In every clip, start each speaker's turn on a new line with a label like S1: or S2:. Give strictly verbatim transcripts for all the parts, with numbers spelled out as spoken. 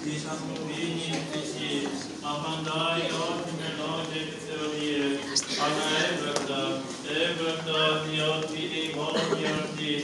S1: της ανθρωπίνης ψυχής, απαντάει όχι με λόγια και θεωρίες, αλλά έβρακτα, έβρακτα διότι είναι η μόνη εορτή.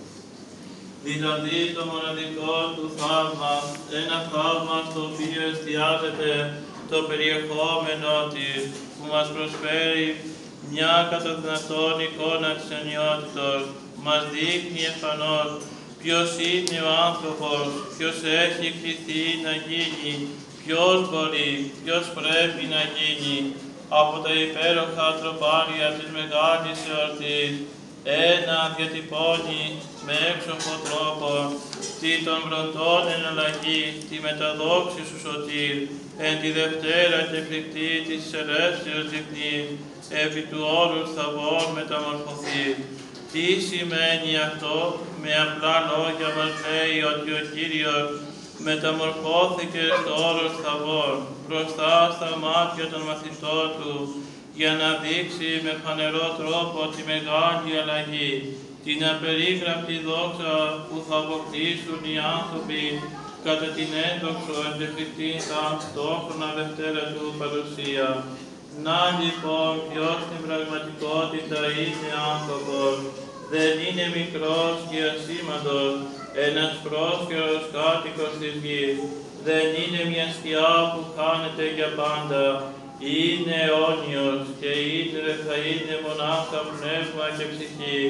S1: Δηλαδή το μοναδικό του θαύμα, ένα θαύμα στο οποίο εστιάζεται το περιεχόμενο της, που μας προσφέρει μια κατά δυνατόν εικόνα της ενιότητος, μας δείχνει εμφανώς ποιος είναι ο άνθρωπος, ποιος έχει κληθεί να γίνει, ποιος μπορεί, ποιος πρέπει να γίνει, από τα υπέροχα τροπάρια της μεγάλης εορτής, ένα διατυπώνει με έξοχο τρόπο τι των βροντών εν αλλαγή, τη μεταδόξη σου σωτήρ, εν τη Δευτέρα και φρικτή της ελεύσεως διεθνής, επί του όρους θαβών μεταμορφωθεί. Τι σημαίνει αυτό? Με απλά λόγια μας λέει ότι ο Κύριος μεταμορφώθηκε στο όρος θαβών, μπροστά στα μάτια των μαθητών του, για να δείξει με φανερό τρόπο τη μεγάλη αλλαγή, την απερίγραπτη δόξα που θα αποκτήσουν οι άνθρωποι κατά την έντοξο εντεφικτή ταυτόχρονα Δευτέρα του παρουσία. Να λοιπόν ποιος στην πραγματικότητα είναι άνθρωπος, δεν είναι μικρός και ασήμαντος, ένας πρόσκαιρος κάτοικος της γης, δεν είναι μια σκιά που χάνεται για πάντα, είναι αιώνιος και είναι, θα είναι μονάχα πνεύμα και ψυχή,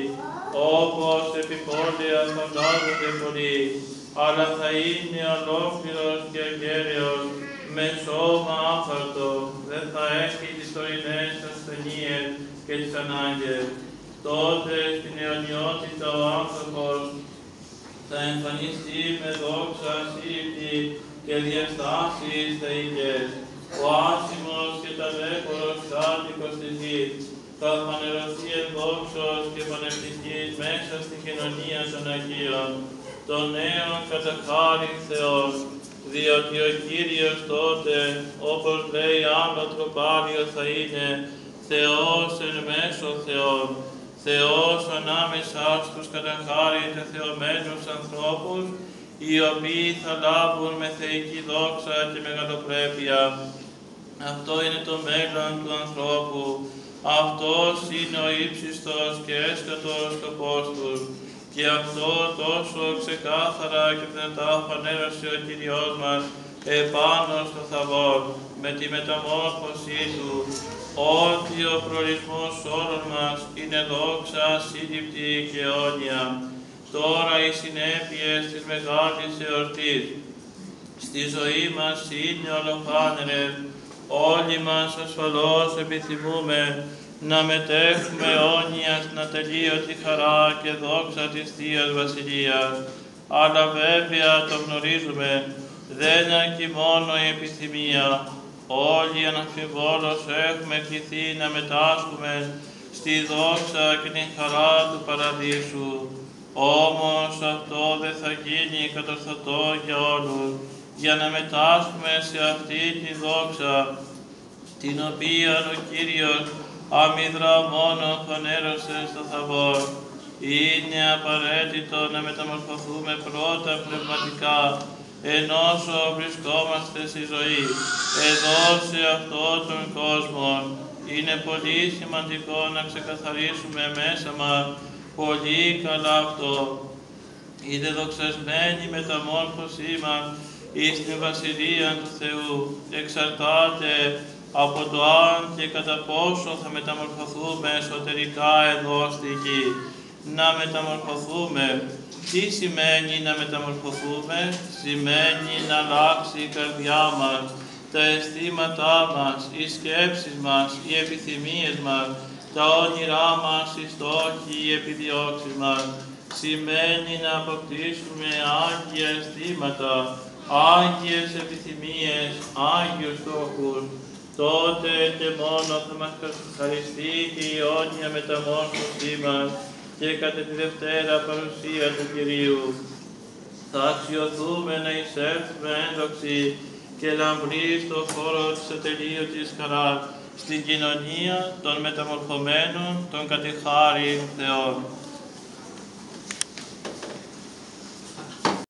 S1: όπως επιπόλαια φαντάζονται πολλοί, αλλά θα είναι ολόκληρος και αγέριος, με σώμα άφαρτο, δεν θα έχει τις τωρινές ασθενείες και τις ανάγκες. Τότε στην αιωνιότητα ο άνθρωπος θα εμφανιστεί με δόξα σύλληπτη και διαστάσεις θεϊκές. Ο άσημος και ταλέπορος κάτοικος της γης θα φανερωθεί εν δόξος και πανευτυχής μέσα στην κοινωνία των Αγίων, των νέων κατά χάριν Θεός, διότι ο Κύριος τότε, όπως λέει άλλο τροπάριο, θα είναι Θεός εν μέσω Θεών, Θεός ανάμεσα στους κατά χάριν τεθεωμένους ανθρώπους, οι οποίοι θα λάβουν με θεϊκή δόξα και μεγαλοπρέπεια. Αυτό είναι το μέλλον του ανθρώπου. Αυτός είναι ο ύψιστος και έσκατος σκοπός του. Και αυτό τόσο ξεκάθαρα και δυνατά φανέρωσε ο Κύριος μας επάνω στο θαβόρ, με τη μεταμόρφωσή του, ότι ο προορισμός όλων μας είναι δόξα σύλληπτη και αιώνια. Τώρα οι συνέπειες της μεγάλης εορτής στη ζωή μας είναι ολοφάνερες. Όλοι μας ασφαλώς επιθυμούμε να μετέχουμε αιώνια στην ατελείωτη χαρά και δόξα της Θείας Βασιλείας. Αλλά βέβαια το γνωρίζουμε, δεν αρκεί μόνο η επιθυμία. Όλοι αναμφιβόλως έχουμε κληθεί να μετάσχουμε στη δόξα και την χαρά του Παραδείσου. Όμως αυτό δεν θα γίνει κατορθωτό για όλους, για να μετάσχουμε σε αυτή τη δόξα, την οποία ο Κύριος αμυδρά μόνο φανέρωσε στο θαβόρ. Είναι απαραίτητο να μεταμορφωθούμε πρώτα πνευματικά, ενώ βρισκόμαστε στη ζωή, εδώ σε αυτόν τον κόσμο. Είναι πολύ σημαντικό να ξεκαθαρίσουμε μέσα μας πολύ καλά αυτό. Η δεδοξασμένη μεταμόρφωσή μας εις την Βασιλεία του Θεού εξαρτάται από το αν και κατά πόσο θα μεταμορφωθούμε εσωτερικά εδώ στη γη. Να μεταμορφωθούμε. Τι σημαίνει να μεταμορφωθούμε? Σημαίνει να αλλάξει η καρδιά μας, τα αισθήματά μας, οι σκέψεις μας, οι επιθυμίες μας, τα όνειρά μας, οι στόχοι, οι επιδιώξεις μας. Σημαίνει να αποκτήσουμε άγια αισθήματα, άγιες επιθυμίες, άγιους στόχους. Τότε και μόνο θα μας χαριστεί και η αιώνια μεταμόρφωσή μας και κατά τη Δευτέρα παρουσία του Κυρίου. Θα αξιωθούμε να εισέλθουμε έντοξοι και λαμπροί στο χώρο της ατελείωτης χαράς, στην κοινωνία των μεταμορφωμένων των κατηχάριν Θεών.